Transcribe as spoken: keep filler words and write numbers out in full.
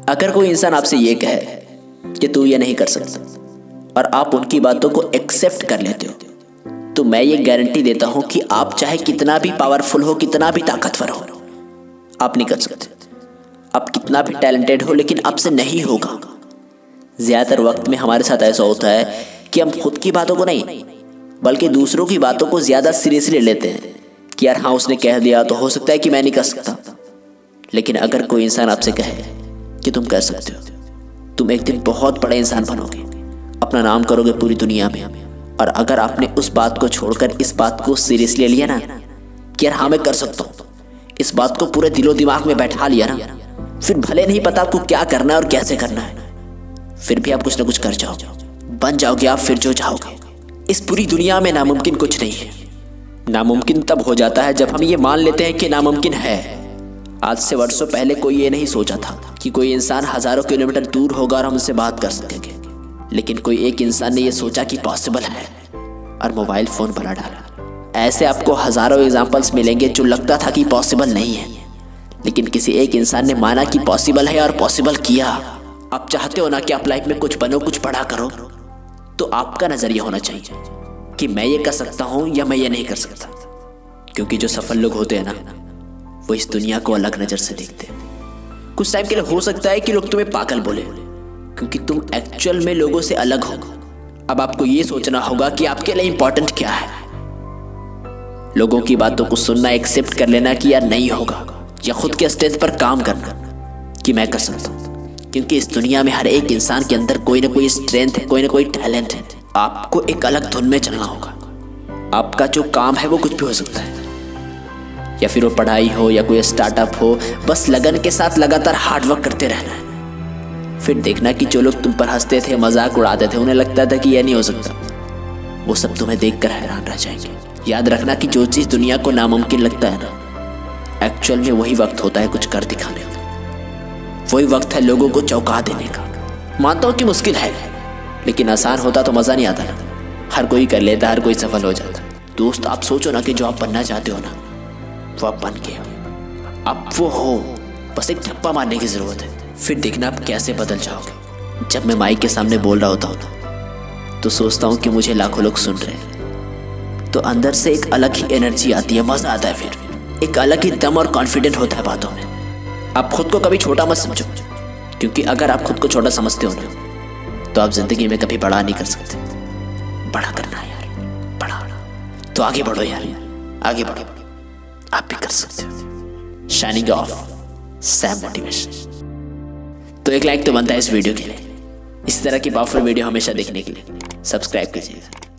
अगर कोई इंसान आपसे ये कहे कि तू ये नहीं कर सकता और आप उनकी बातों को एक्सेप्ट कर लेते हो, तो मैं ये गारंटी देता हूं कि आप चाहे कितना भी पावरफुल हो, कितना भी ताकतवर हो, आप नहीं कर सकते। आप कितना भी टैलेंटेड हो, लेकिन आपसे नहीं होगा। ज़्यादातर वक्त में हमारे साथ ऐसा होता है कि हम खुद की बातों को नहीं बल्कि दूसरों की बातों को ज़्यादा सीरियसली लेते हैं कि यार हाँ उसने कह दिया तो हो सकता है कि मैं नहीं कर सकता। लेकिन अगर कोई इंसान आपसे कहे कि तुम कर सकते हो, तुम एक दिन बहुत बड़े इंसान बनोगे, अपना नाम करोगे पूरी दुनिया में, और अगर आपने उस बात को छोड़कर इस बात को सीरियसली लिया ना कि यार हाँ मैं कर सकता हूँ, इस बात को पूरे दिलो दिमाग में बैठा लिया ना, फिर भले नहीं पता आपको क्या करना है और कैसे करना है, फिर भी आप कुछ ना कुछ कर जाओगे, बन जाओगे आप फिर जो चाहोगे। इस पूरी दुनिया में नामुमकिन कुछ नहीं है। नामुमकिन तब हो जाता है जब हम ये मान लेते हैं कि नामुमकिन है। आज से वर्षों पहले कोई ये नहीं सोचा था कि कोई इंसान हजारों किलोमीटर दूर होगा और हम उससे बात कर सकेंगे, लेकिन कोई एक इंसान ने ये सोचा कि पॉसिबल है और मोबाइल फ़ोन बना डाला। ऐसे आपको हज़ारों एग्जाम्पल्स मिलेंगे जो लगता था कि पॉसिबल नहीं है, लेकिन किसी एक इंसान ने माना कि पॉसिबल है और पॉसिबल किया। आप चाहते हो ना कि आप लाइफ में कुछ बनो, कुछ बड़ा करो, तो आपका नज़रिया होना चाहिए कि मैं ये कर सकता हूँ या मैं ये नहीं कर सकता। क्योंकि जो सफल लोग होते हैं ना, वो इस दुनिया को अलग नज़र से देखते हैं। कुछ टाइम के लिए हो सकता है कि लोग तुम्हें पागल बोले, क्योंकि तुम एक्चुअल में लोगों से अलग हो। अब आपको ये सोचना होगा कि आपके लिए इंपॉर्टेंट क्या है। लोगों की बातों को सुनना, एक्सेप्ट कर लेना कि यार नहीं होगा, या खुद के स्टेज पर काम करना कि मैं कर सकता हूँ। क्योंकि इस दुनिया में हर एक इंसान के अंदर कोई ना कोई स्ट्रेंथ है, कोई ना कोई टैलेंट है। आपको एक अलग धुन में चलना होगा। आपका जो काम है वो कुछ भी हो सकता है, या फिर वो पढ़ाई हो या कोई स्टार्टअप हो, बस लगन के साथ लगातार हार्डवर्क करते रहना है। फिर देखना कि जो लोग तुम पर हंसते थे, मजाक उड़ाते थे, उन्हें लगता था कि यह नहीं हो सकता, वो सब तुम्हें देखकर हैरान रह जाएंगे। याद रखना कि जो चीज़ दुनिया को नामुमकिन लगता है ना, एक्चुअल में वही वक्त होता है कुछ कर दिखाने का। वही वक्त है लोगों को चौंका देने का। मानता हूँ कि मुश्किल है, लेकिन आसान होता तो मज़ा नहीं आता ना। हर कोई कर लेता, हर कोई सफल हो जाता। दोस्त आप सोचो ना कि जो आप बनना चाहते हो ना, वो आप बन के हो। आप वो हो, बस एक थप्पा मारने की ज़रूरत है। फिर देखना आप कैसे बदल जाओगे। जब मैं माइक के सामने बोल रहा होता हूँ ना, तो सोचता हूँ कि मुझे लाखों लोग सुन रहे हैं, तो अंदर से एक अलग ही एनर्जी आती है, मज़ा आता है। फिर एक अलग ही दम और कॉन्फिडेंट होता है बातों में। आप खुद को कभी छोटा मत समझो, क्योंकि अगर आप खुद को छोटा समझते हो ना, तो आप ज़िंदगी में कभी बड़ा नहीं कर सकते। बड़ा करना है यार, बड़ा। तो आगे बढ़ो यार, आगे बढ़ो, आप भी कर सकते हो। Signing off, Sam motivation. तो एक लाइक तो बनता है इस वीडियो के लिए। इस तरह की पावरफुल वीडियो हमेशा देखने के लिए सब्सक्राइब कीजिएगा।